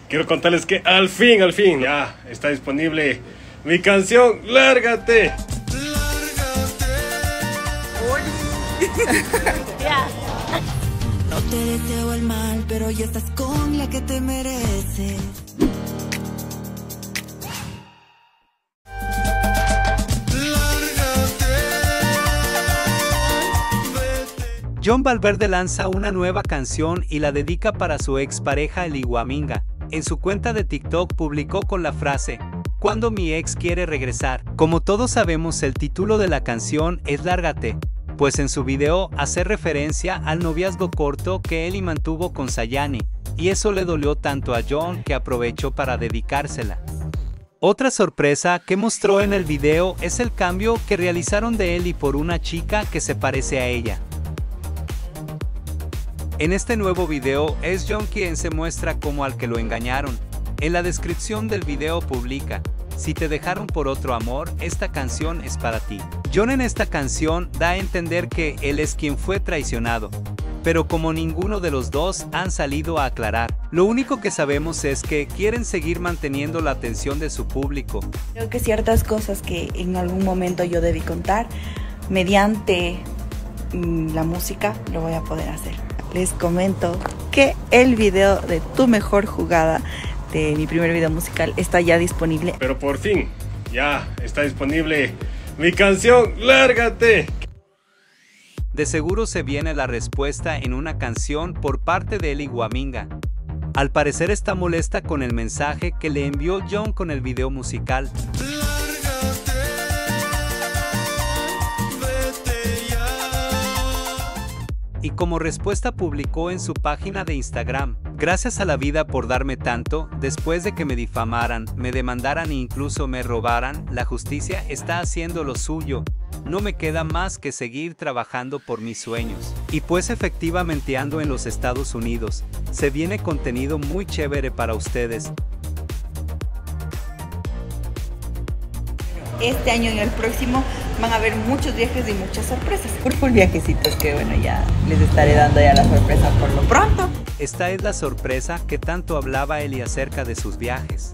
quiero contarles que al fin, ya está disponible mi canción Lárgate. No te deseo el mal, pero ya estás con la que te mereces. Jon Valverde lanza una nueva canción y la dedica para su expareja Eli Huaminga. En su cuenta de TikTok publicó con la frase "Cuando mi ex quiere regresar". Como todos sabemos, el título de la canción es Lárgate, pues en su video hace referencia al noviazgo corto que Eli mantuvo con Sayani, y eso le dolió tanto a Jon que aprovechó para dedicársela. Otra sorpresa que mostró en el video es el cambio que realizaron de Eli por una chica que se parece a ella. En este nuevo video es Jon quien se muestra como al que lo engañaron. En la descripción del video publica: "Si te dejaron por otro amor, esta canción es para ti". Jon en esta canción da a entender que él es quien fue traicionado, pero como ninguno de los dos han salido a aclarar, lo único que sabemos es que quieren seguir manteniendo la atención de su público. Creo que ciertas cosas que en algún momento yo debí contar, mediante la música lo voy a poder hacer. Les comento que el video de Tu Mejor Jugada, de mi primer video musical, está ya disponible. Pero por fin, ya está disponible mi canción Lárgate. De seguro se viene la respuesta en una canción por parte de Eli Huaminga. Al parecer está molesta con el mensaje que le envió Jon con el video musical. Y como respuesta publicó en su página de Instagram: "Gracias a la vida por darme tanto, después de que me difamaran, me demandaran e incluso me robaran, la justicia está haciendo lo suyo. No me queda más que seguir trabajando por mis sueños". Y pues efectivamente ando en los Estados Unidos. Se viene contenido muy chévere para ustedes. Este año y el próximo van a haber muchos viajes y muchas sorpresas. Full viajecitos que bueno, ya les estaré dando ya la sorpresa por lo pronto. Esta es la sorpresa que tanto hablaba Eli acerca de sus viajes.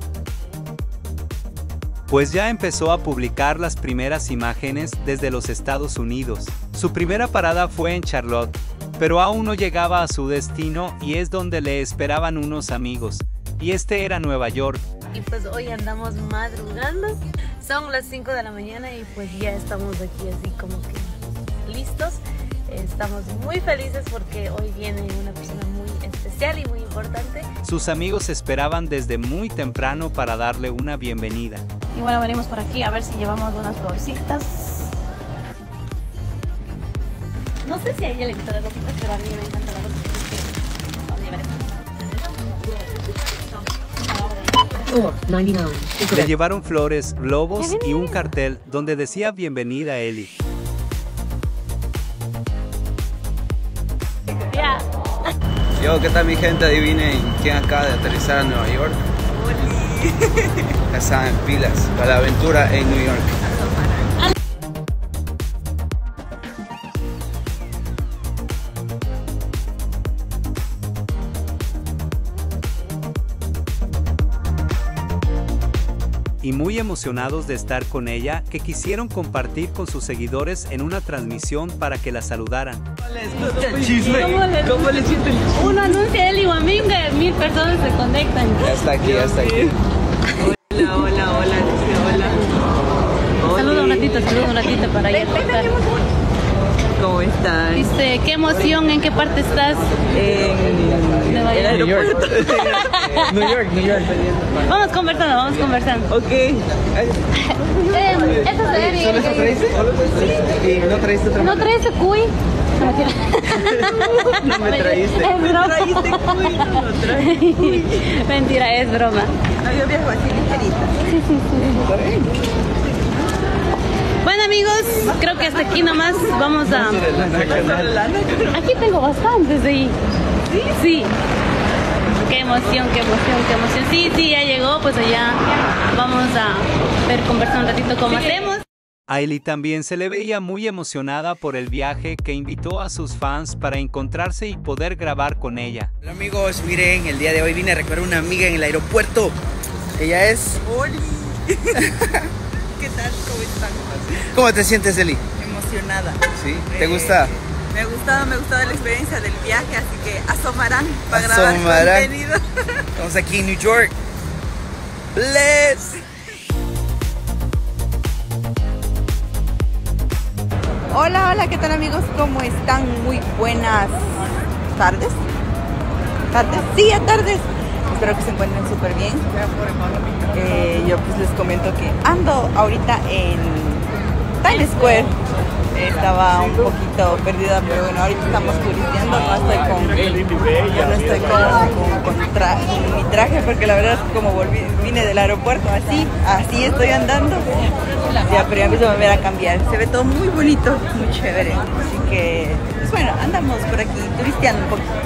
Pues ya empezó a publicar las primeras imágenes desde los Estados Unidos. Su primera parada fue en Charlotte, pero aún no llegaba a su destino y es donde le esperaban unos amigos. Y este era Nueva York. Y pues hoy andamos madrugando, son las 5 de la mañana y pues ya estamos aquí así como que listos. Estamos muy felices porque hoy viene una persona muy especial y muy importante. Sus amigos esperaban desde muy temprano para darle una bienvenida. Y bueno, venimos por aquí a ver si llevamos unas florcitas. No sé si a ella le gusta las rositas, pero a mí me encanta las rositas. Le llevaron flores, globos y un cartel donde decía "Bienvenida Eli". Yo, ¿qué tal mi gente? Adivinen quién acaba de aterrizar a Nueva York. Ya saben, pilas para la aventura en New York. Y muy emocionados de estar con ella, que quisieron compartir con sus seguidores en una transmisión para que la saludaran. ¿Cómo le sienten? Uno anuncia Eli Huaminga, 1000 personas se conectan. Ya está aquí, ya está aquí. Hola, hola, hola, dice hola. Saluda un ratito para ir a contar. ¿Cómo están? Dice, qué emoción, ¿en qué parte estás? En Nueva el York. aeropuerto. New York. Vamos conversando. Ok. Esta es Eli. ¿Solo eso traíste? Sí. ¿No traíste otra ¿No traes cuy? No, mentira. No me traíste. Es broma. ¿Traíste cuy? No lo traes. Mentira, es broma. No, yo viajo así ligerita. Bueno amigos, creo que hasta aquí nomás vamos a... Aquí tengo bastantes ahí. Sí. Qué emoción. Sí, ya llegó, pues allá vamos a ver, conversar un ratito cómo hacemos. Ailey también se le veía muy emocionada por el viaje que invitó a sus fans para encontrarse y poder grabar con ella. Hola amigos, miren, el día de hoy vine a recoger a una amiga en el aeropuerto. Ella es... ¡Oli! ¿Qué tal? ¿Cómo están? ¿Cómo te sientes, Eli? Emocionada. ¿Sí? ¿Te gusta? Me ha gustado la experiencia del viaje, así que asomarán para grabar contenido. Estamos aquí en New York. Bless. Hola, hola, ¿qué tal amigos? ¿Cómo están? Muy buenas tardes. ¿Tardes? Sí, a tardes. Espero que se encuentren súper bien. Yo pues les comento que ando ahorita en Times Square. Estaba un poquito perdida, pero bueno, ahorita estamos turisteando. No estoy con mi traje porque la verdad es que como vine del aeropuerto, así estoy andando. Ya, pero ya empiezo a volver a cambiar. Se ve todo muy bonito, muy chévere. Así que, pues bueno, andamos por aquí turisteando un poquito.